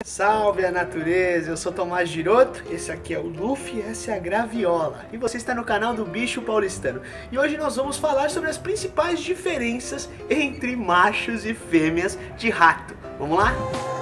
Salve a natureza, eu sou Tomás Giroto, esse aqui é o Luffy, essa é a Graviola e você está no canal do Bicho Paulistano. E hoje nós vamos falar sobre as principais diferenças entre machos e fêmeas de rato. Vamos lá?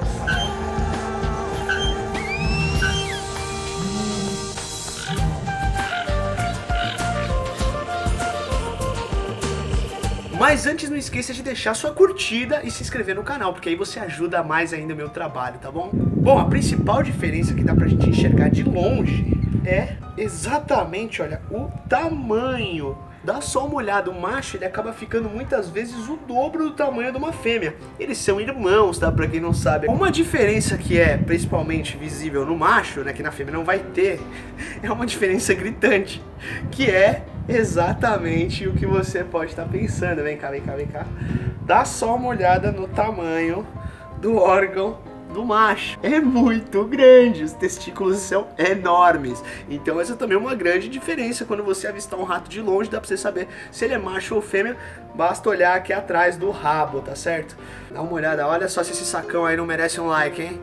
Mas antes não esqueça de deixar sua curtida e se inscrever no canal, porque aí você ajuda mais ainda o meu trabalho, tá bom? Bom, a principal diferença que dá pra gente enxergar de longe é exatamente, olha, o tamanho. Dá só uma olhada, o macho ele acaba ficando muitas vezes o dobro do tamanho de uma fêmea. Eles são irmãos, tá? Pra quem não sabe. Uma diferença que é principalmente visível no macho, né, que na fêmea não vai ter, é uma diferença gritante, que é exatamente o que você pode estar pensando. Vem cá, vem cá, vem cá. Dá só uma olhada no tamanho do órgão do macho. É muito grande, os testículos são enormes. Então essa também é uma grande diferença. Quando você avistar um rato de longe, dá pra você saber se ele é macho ou fêmea. Basta olhar aqui atrás do rabo, tá certo? Dá uma olhada, olha só se esse sacão aí não merece um like, hein?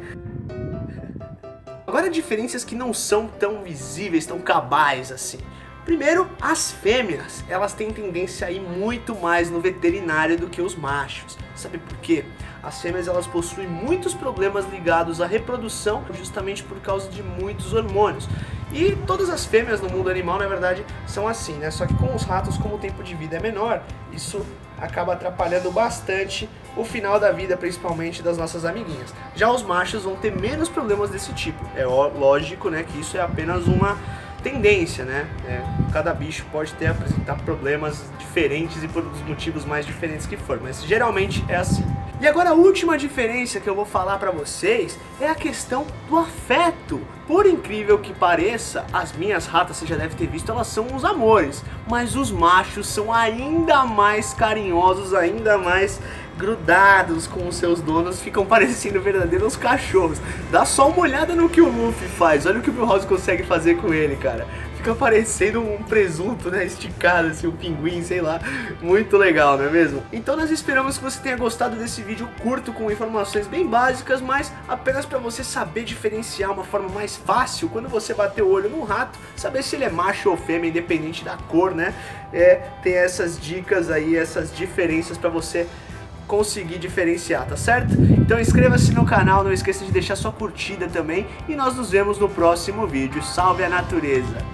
Agora diferenças que não são tão visíveis, tão cabais assim. Primeiro, as fêmeas, elas têm tendência a ir muito mais no veterinário do que os machos. Sabe por quê? As fêmeas elas possuem muitos problemas ligados à reprodução justamente por causa de muitos hormônios. E todas as fêmeas no mundo animal, na verdade, são assim, né? Só que com os ratos, como o tempo de vida é menor, isso acaba atrapalhando bastante o final da vida, principalmente das nossas amiguinhas. Já os machos vão ter menos problemas desse tipo. É lógico, né, que isso é apenas uma tendência, né? Cada bicho pode apresentar problemas diferentes e por os motivos mais diferentes que for, mas geralmente é assim. E agora a última diferença que eu vou falar pra vocês é a questão do afeto. Por incrível que pareça, as minhas ratas, você já deve ter visto, elas são uns amores, mas os machos são ainda mais carinhosos, ainda mais grudados com os seus donos, ficam parecendo verdadeiros cachorros. Dá só uma olhada no que o Luffy faz, olha o que o Milhouse consegue fazer com ele, cara. Fica parecendo um presunto, né, esticado assim, um pinguim, sei lá. Muito legal, não é mesmo? Então nós esperamos que você tenha gostado desse vídeo curto com informações bem básicas, mas apenas para você saber diferenciar uma forma mais fácil, quando você bater o olho no rato, saber se ele é macho ou fêmea, independente da cor, né? Tem essas dicas aí, essas diferenças para você conseguir diferenciar, tá certo? Então inscreva-se no canal, não esqueça de deixar sua curtida também e nós nos vemos no próximo vídeo. Salve a natureza!